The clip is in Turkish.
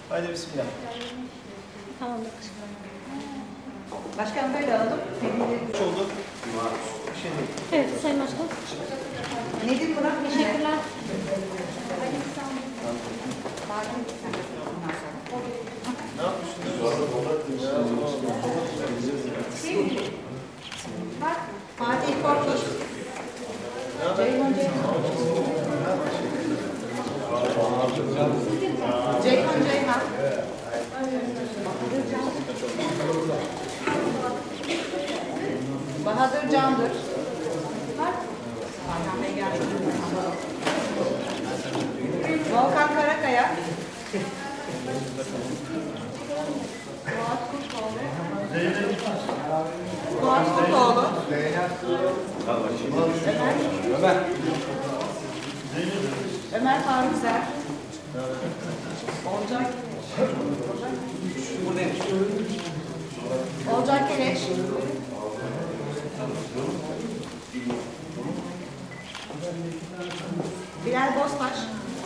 Haydi bismillah. Tamamdır. Başkan böyle alalım. Kaç oldu? Şimdi. Evet Sayın Başkan. Nedir Burak? Teşekkürler. Ne yapmışsınız? Bak, Fatih Korkut. Ceyhun Ceyhan. Ceyhun Ceyhan. Bahadır Candır. Ayhan Bey geldi. Volkan Karakaya. Fuat Kurtoğlu. Fuat Kurtoğlu. Ömer Faruk Zer. Olcay Keleş. Bilal Boztaş.